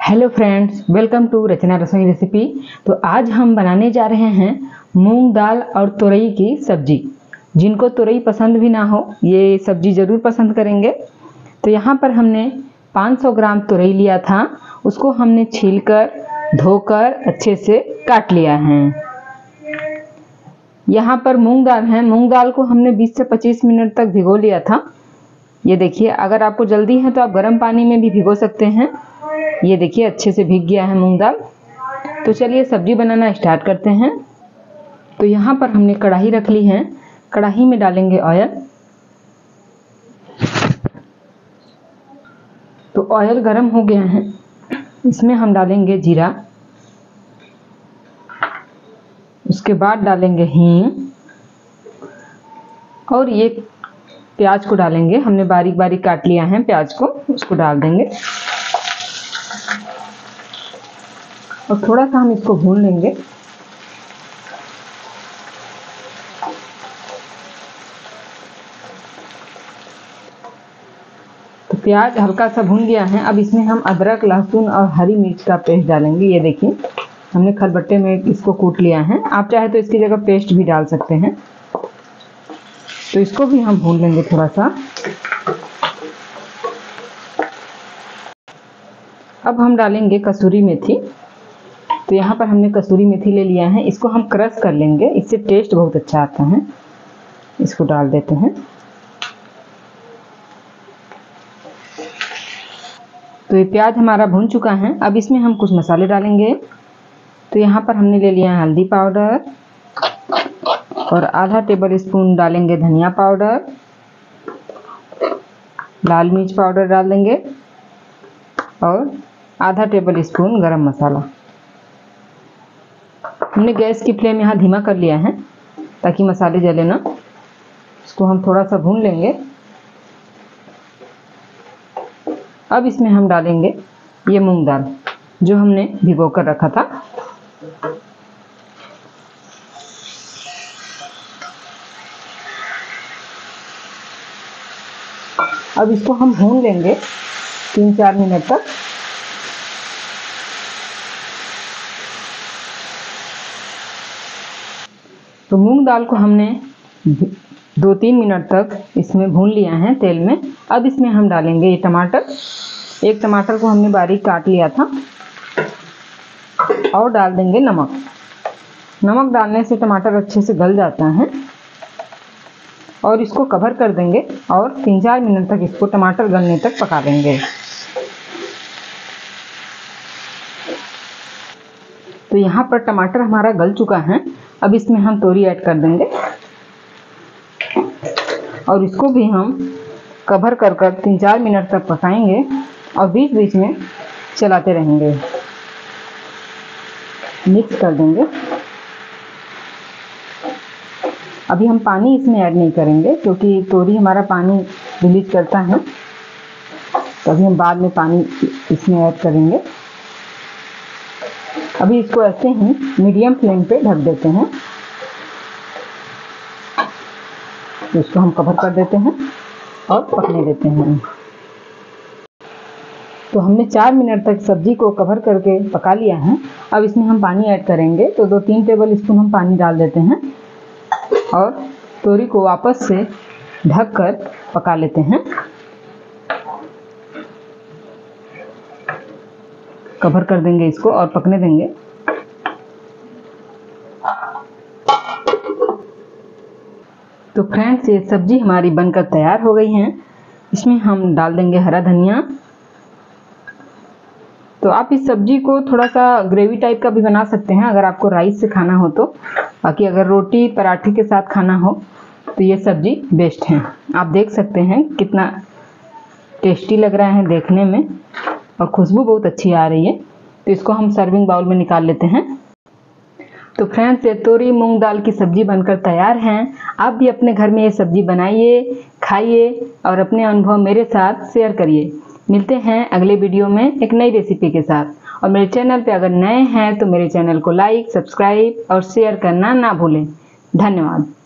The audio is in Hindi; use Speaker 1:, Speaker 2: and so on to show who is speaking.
Speaker 1: Hello friends, welcome to Rachna Rasoi recipe. तो आज हम बनाने जा रहे हैं मूंग दाल और तुरई की सब्जी। जिनको तुरई पसंद भी ना हो ये सब्जी ज़रूर पसंद करेंगे। तो यहाँ पर हमने 500 ग्राम तुरई लिया था, उसको हमने छीलकर धोकर अच्छे से काट लिया है। यहाँ पर मूंग दाल है, मूंग दाल को हमने 20 से 25 मिनट तक भिगो लिया था। ये देखिए, अगर आपको जल्दी है तो आप गर्म पानी में भी भिगो सकते हैं। ये देखिए अच्छे से भीग गया है मूंग दाल। तो चलिए सब्जी बनाना स्टार्ट करते हैं। तो यहाँ पर हमने कढ़ाई रख ली है, कढ़ाई में डालेंगे ऑयल। तो ऑयल गरम हो गया है, इसमें हम डालेंगे जीरा, उसके बाद डालेंगे हींग और ये प्याज को डालेंगे। हमने बारीक बारीक काट लिया है प्याज को, उसको डाल देंगे और थोड़ा सा हम इसको भून लेंगे। तो प्याज हल्का सा भून गया है। अब इसमें हम अदरक, लहसुन और हरी मिर्च का पेस्ट डालेंगे। ये देखिए हमने खलबट्टे में इसको कूट लिया है, आप चाहे तो इसकी जगह पेस्ट भी डाल सकते हैं। तो इसको भी हम भून लेंगे थोड़ा सा। अब हम डालेंगे कसूरी मेथी। तो यहाँ पर हमने कसूरी मेथी ले लिया है, इसको हम क्रश कर लेंगे, इससे टेस्ट बहुत अच्छा आता है। इसको डाल देते हैं। तो ये प्याज हमारा भून चुका है। अब इसमें हम कुछ मसाले डालेंगे। तो यहाँ पर हमने ले लिया है हल्दी पाउडर और आधा टेबल स्पून डालेंगे धनिया पाउडर, लाल मिर्च पाउडर डाल देंगे और आधा टेबल स्पून गरम मसाला। हमने गैस की फ्लेम यहाँ धीमा कर लिया है ताकि मसाले जले ना। इसको हम थोड़ा सा भून लेंगे। अब इसमें हम डालेंगे ये मूंग दाल जो हमने भिगो कर रखा था। अब इसको हम भून लेंगे 3-4 मिनट तक। तो मूंग दाल को हमने 2-3 मिनट तक इसमें भून लिया है तेल में। अब इसमें हम डालेंगे ये टमाटर। एक टमाटर को हमने बारीक काट लिया था और डाल देंगे नमक। नमक डालने से टमाटर अच्छे से गल जाता है और इसको कवर कर देंगे और 3-4 मिनट तक इसको टमाटर गलने तक पका देंगे। तो यहाँ पर टमाटर हमारा गल चुका है। अब इसमें हम तोरी ऐड कर देंगे और इसको भी हम कवर कर 3-4 मिनट तक पकाएंगे और बीच बीच में चलाते रहेंगे, मिक्स कर देंगे। अभी हम पानी इसमें ऐड नहीं करेंगे क्योंकि तोरी हमारा पानी रिलीज करता है, तो अभी हम बाद में पानी इसमें ऐड करेंगे। अभी इसको ऐसे ही मीडियम फ्लेम पे ढक देते हैं। इसको हम कवर कर देते हैं और पकने देते हैं। तो हमने 4 मिनट तक सब्जी को कवर करके पका लिया है। अब इसमें हम पानी ऐड करेंगे। तो 2-3 टेबल स्पून हम पानी डाल देते हैं और तोरी को वापस से ढक कर पका लेते हैं। कवर कर देंगे इसको और पकने देंगे। तो फ्रेंड्स, ये सब्जी हमारी बनकर तैयार हो गई है। इसमें हम डाल देंगे हरा धनिया। तो आप इस सब्जी को थोड़ा सा ग्रेवी टाइप का भी बना सकते हैं अगर आपको राइस से खाना हो तो। बाकी अगर रोटी पराठे के साथ खाना हो तो ये सब्जी बेस्ट है। आप देख सकते हैं कितना टेस्टी लग रहा है देखने में और खुशबू बहुत अच्छी आ रही है। तो इसको हम सर्विंग बाउल में निकाल लेते हैं। तो फ्रेंड्स, ये तोरी मूंग दाल की सब्जी बनकर तैयार है। आप भी अपने घर में ये सब्जी बनाइए, खाइए और अपने अनुभव मेरे साथ शेयर करिए। मिलते हैं अगले वीडियो में एक नई रेसिपी के साथ। और मेरे चैनल पे अगर नए हैं तो मेरे चैनल को लाइक, सब्सक्राइब और शेयर करना ना भूलें। धन्यवाद।